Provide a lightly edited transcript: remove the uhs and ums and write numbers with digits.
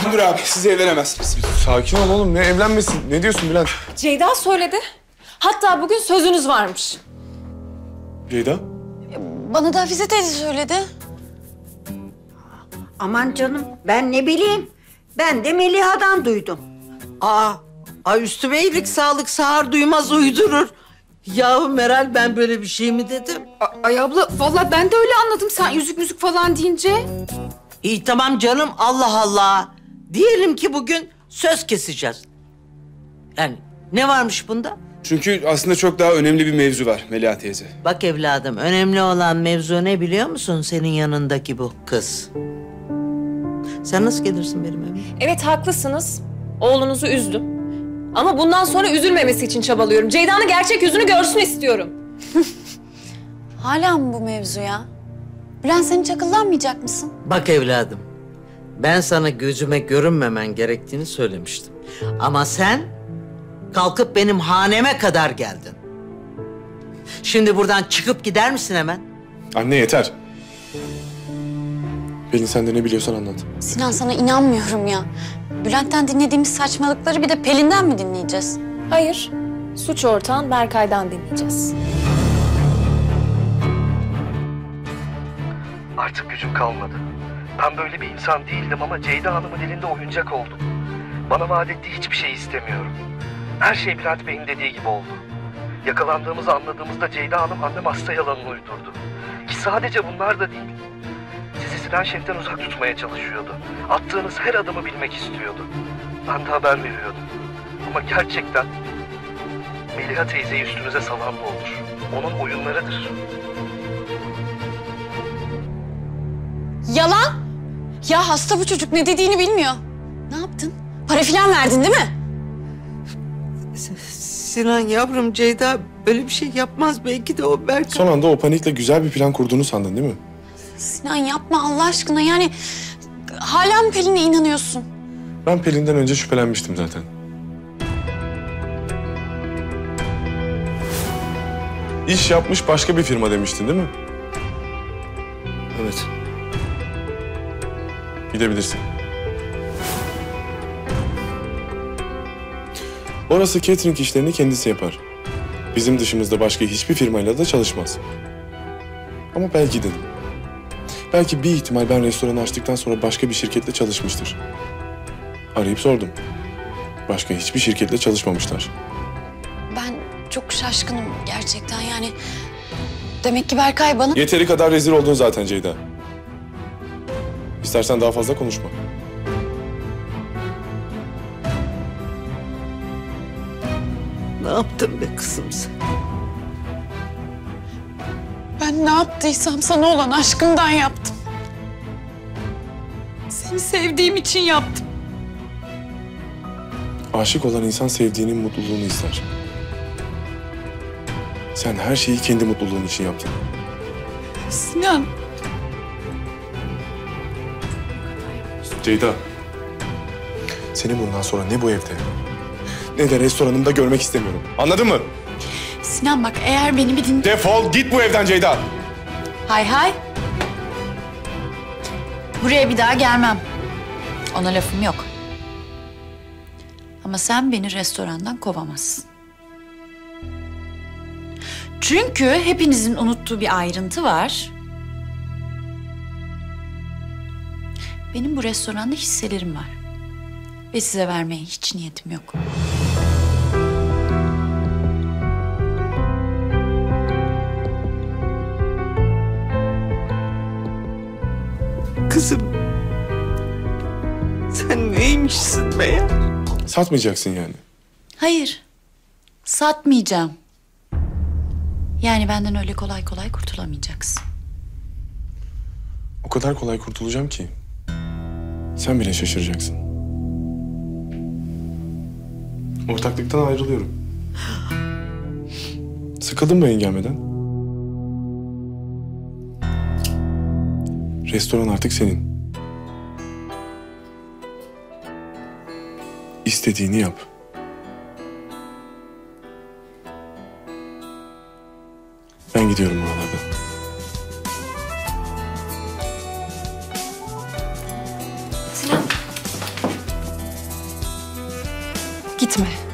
Dur abi, siz evlenemezsiniz. Sakin ol oğlum. Ne evlenmesin? Ne diyorsun Bülent? Ceyda söyledi. Hatta bugün sözünüz varmış. Ceyda? Bana da Hafize teyze söyledi. Aman canım, ben ne bileyim. Ben de Meliha'dan duydum. Üstüme iyilik sağlık sağır duymaz uydurur. Yahu Meral ben böyle bir şey mi dedim? Ay abla, vallahi ben de öyle anladım sen yüzük falan deyince. İyi tamam canım Allah Allah. Diyelim ki bugün söz keseceğiz. Yani ne varmış bunda? Çünkü aslında çok daha önemli bir mevzu var Meliha teyze. Bak evladım önemli olan mevzu ne biliyor musun? Senin yanındaki bu kız. Sen nasıl gelirsin benim evime? Evet haklısınız. Oğlunuzu üzdüm. Ama bundan sonra üzülmemesi için çabalıyorum. Ceyda'nın gerçek yüzünü görsün istiyorum. Hala mı bu mevzu ya? Bülent sen hiç akıllanmayacak mısın? Bak evladım, ben sana gözüme görünmemen gerektiğini söylemiştim. Ama sen kalkıp benim haneme kadar geldin. Şimdi buradan çıkıp gider misin hemen? Anne yeter. Pelin sen de ne biliyorsan anlat. Sinan sana inanmıyorum ya. Bülent'ten dinlediğimiz saçmalıkları bir de Pelin'den mi dinleyeceğiz? Hayır. Suç ortağın Berkay'dan dinleyeceğiz. Artık gücüm kalmadı. Ben böyle bir insan değildim ama Ceyda Hanım'ın elinde oyuncak oldum. Bana vaat ettiği hiçbir şey istemiyorum. Her şey Bülent Bey'in dediği gibi oldu. Yakalandığımızı anladığımızda Ceyda Hanım annem hasta yalanını uydurdu. Ki sadece bunlar da değil. Sizi Sinan Şef'ten uzak tutmaya çalışıyordu. Attığınız her adımı bilmek istiyordu. Ben de haber veriyordum. Ama gerçekten Meliha teyzeyi üstünüze salan bu olur. Onun oyunlarıdır. Yalan! Ya hasta bu çocuk ne dediğini bilmiyor. Ne yaptın? Para filan verdin değil mi? Sinan yavrum Ceyda böyle bir şey yapmaz belki de o Berkay. Son anda o panikle güzel bir plan kurduğunu sandın değil mi? Sinan yapma Allah aşkına yani... Hala mı Pelin'e inanıyorsun? Ben Pelin'den önce şüphelenmiştim zaten. İş yapmış başka bir firma demiştin değil mi? Evet. Gidebilirsin. Orası catering işlerini kendisi yapar. Bizim dışımızda başka hiçbir firmayla da çalışmaz. Ama belki dedim. Belki bir ihtimal ben restoranı açtıktan sonra başka bir şirketle çalışmıştır. Arayıp sordum. Başka hiçbir şirketle çalışmamışlar. Ben çok şaşkınım gerçekten yani. Demek ki Berkay bana... Yeteri kadar rezil oldun zaten Ceyda. İstersen daha fazla konuşma. Ne yaptın be kızım sen? Ben ne yaptıysam sana olan aşkımdan yaptım. Seni sevdiğim için yaptım. Aşık olan insan sevdiğinin mutluluğunu ister. Sen her şeyi kendi mutluluğun için yaptın. Sinan. Ceyda, seni bundan sonra ne bu evde ne de restoranımda görmek istemiyorum. Anladın mı? Sinan bak eğer beni bir dinle... Defol git bu evden Ceyda. Hay hay. Buraya bir daha gelmem. Ona lafım yok. Ama sen beni restorandan kovamazsın. Çünkü hepinizin unuttuğu bir ayrıntı var. Benim bu restoranda hisselerim var. Ve size vermeye hiç niyetim yok. Kızım sen neymişsin be ya? Satmayacaksın yani. Hayır, satmayacağım. Yani benden öyle kolay kolay kurtulamayacaksın. O kadar kolay kurtulacağım ki sen bile şaşıracaksın. Ortaklıktan ayrılıyorum. Sıkıldın mı engelmeden? Restoran artık senin. İstediğini yap. Ben gidiyorum buralardan. Gitme.